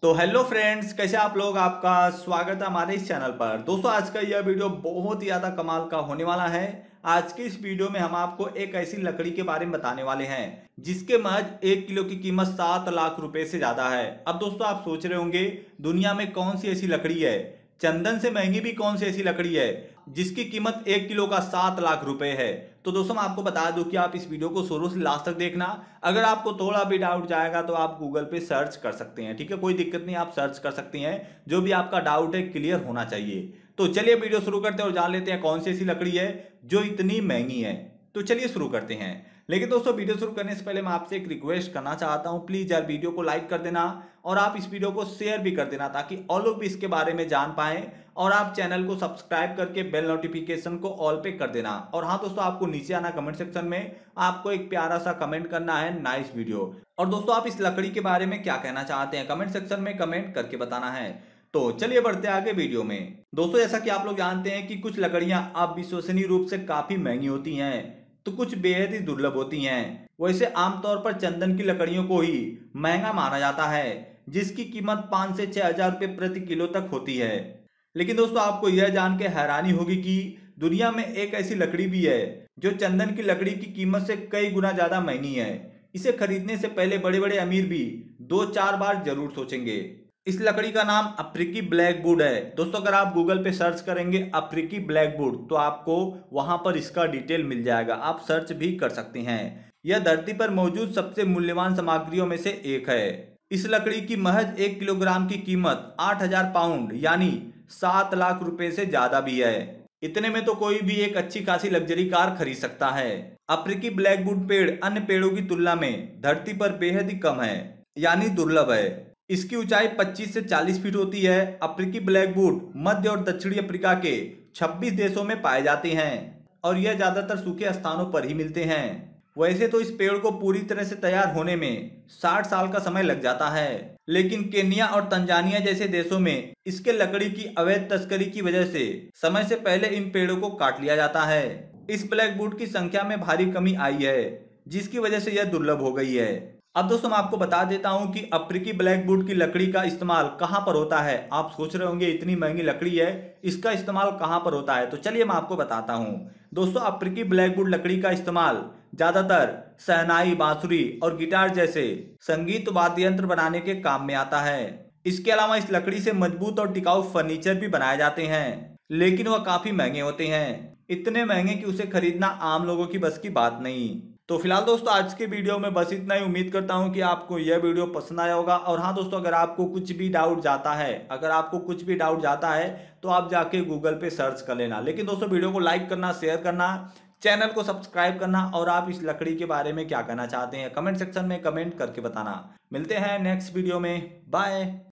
तो hello friends, कैसे आप लोग। आपका स्वागत है हमारे इस चैनल पर। दोस्तों, आज का यह वीडियो बहुत ही ज़्यादा कमाल का होने वाला है। आज के इस वीडियो में हम आपको एक ऐसी लकड़ी के बारे में बताने वाले हैं जिसके महज 1 किलो की कीमत 7 लाख रुपए से ज़्यादा है। अब दोस्तों, आप सोच रहे होंगे दुनिया में कौन सी ऐसी लकड़ी है, चंदन से महंगी भी कौन सी ऐसी लकड़ी है जिसकी कीमत 1 किलो का 7 लाख रुपए है। तो दोस्तों, मैं आपको बता दूं कि आप इस वीडियो को शुरू से लास्ट तक देखना। अगर आपको थोड़ा भी डाउट जाएगा तो आप गूगल पे सर्च कर सकते हैं, ठीक है, कोई दिक्कत नहीं, आप सर्च कर सकते हैं। जो भी आपका डाउट है क्लियर होना चाहिए। तो चलिए वीडियो शुरू करते हैं और जान लेते हैं कौन सी ऐसी लकड़ी है जो इतनी महंगी है। तो चलिए शुरू करते हैं। लेकिन दोस्तों, वीडियो शुरू करने से पहले मैं आपसे एक रिक्वेस्ट करना चाहता हूं, प्लीज यार वीडियो को लाइक कर देना और आप इस वीडियो को शेयर भी कर देना ताकि और लोग भी इसके बारे में जान पाएं। और आप चैनल को सब्सक्राइब करके बेल नोटिफिकेशन को ऑल पे कर देना। और हाँ दोस्तों, आपको नीचे आना कमेंट सेक्शन में, आपको एक प्यारा सा कमेंट करना है, नाइस वीडियो। और दोस्तों, आप इस लकड़ी के बारे में क्या कहना चाहते हैं कमेंट सेक्शन में कमेंट करके बताना है। तो चलिए बढ़ते आगे वीडियो में। दोस्तों, जैसा कि आप लोग जानते हैं कि कुछ लकड़ियां अविश्वसनीय रूप से काफी महंगी होती हैं तो कुछ बेहद ही दुर्लभ होती हैं। वैसे आमतौर पर चंदन की लकड़ियों को ही महंगा माना जाता है, जिसकी कीमत 5 से 6 हजार रुपये प्रति किलो तक होती है। लेकिन दोस्तों, आपको यह जान के हैरानी होगी कि दुनिया में एक ऐसी लकड़ी भी है जो चंदन की लकड़ी की कीमत से कई गुना ज्यादा महंगी है। इसे खरीदने से पहले बड़े बड़े अमीर भी 2-4 बार जरूर सोचेंगे। इस लकड़ी का नाम अफ्रीकी ब्लैकवुड है। दोस्तों, अगर आप गूगल पे सर्च करेंगे अफ्रीकी ब्लैकवुड तो आपको वहां पर इसका डिटेल मिल जाएगा, आप सर्च भी कर सकते हैं। यह धरती पर मौजूद सबसे मूल्यवान सामग्रियों में से एक है। इस लकड़ी की महज 1 किलोग्राम की कीमत 8 हजार पाउंड यानी 7 लाख रुपए से ज्यादा भी है। इतने में तो कोई भी एक अच्छी खासी लग्जरी कार खरीद सकता है। अफ्रीकी ब्लैकवुड पेड़ अन्य पेड़ों की तुलना में धरती पर बेहद ही कम है, यानी दुर्लभ है। इसकी ऊंचाई 25 से 40 फीट होती है। अफ्रीकी ब्लैकवुड मध्य और दक्षिणी अफ्रीका के 26 देशों में पाए जाते हैं और यह ज्यादातर सूखे स्थानों पर ही मिलते हैं। वैसे तो इस पेड़ को पूरी तरह से तैयार होने में 60 साल का समय लग जाता है, लेकिन केन्या और तंजानिया जैसे देशों में इसके लकड़ी की अवैध तस्करी की वजह से समय से पहले इन पेड़ों को काट लिया जाता है। इस ब्लैकवुड की संख्या में भारी कमी आई है, जिसकी वजह से यह दुर्लभ हो गई है। अब दोस्तों, मैं आपको बता देता हूं कि अफ्रीकी ब्लैकवुड की लकड़ी का इस्तेमाल कहां पर होता है। आप सोच रहे होंगे इतनी महंगी लकड़ी है, इसका इस्तेमाल कहां पर होता है, तो चलिए मैं आपको बताता हूं। दोस्तों, अफ्रीकी ब्लैकवुड लकड़ी का इस्तेमाल ज्यादातर शहनाई, बांसुरी और गिटार जैसे संगीत वाद्य यंत्र बनाने के काम में आता है। इसके अलावा इस लकड़ी से मजबूत और टिकाऊ फर्नीचर भी बनाए जाते हैं, लेकिन वह काफी महंगे होते हैं, इतने महंगे कि उसे खरीदना आम लोगों की बस की बात नहीं। तो फिलहाल दोस्तों, आज के वीडियो में बस इतना ही। उम्मीद करता हूं कि आपको यह वीडियो पसंद आया होगा। और हाँ दोस्तों, अगर आपको कुछ भी डाउट जाता है, तो आप जाके गूगल पे सर्च कर लेना। लेकिन दोस्तों, वीडियो को लाइक करना, शेयर करना, चैनल को सब्सक्राइब करना और आप इस लकड़ी के बारे में क्या कहना चाहते हैं कमेंट सेक्शन में कमेंट करके बताना। मिलते हैं नेक्स्ट वीडियो में, बाय।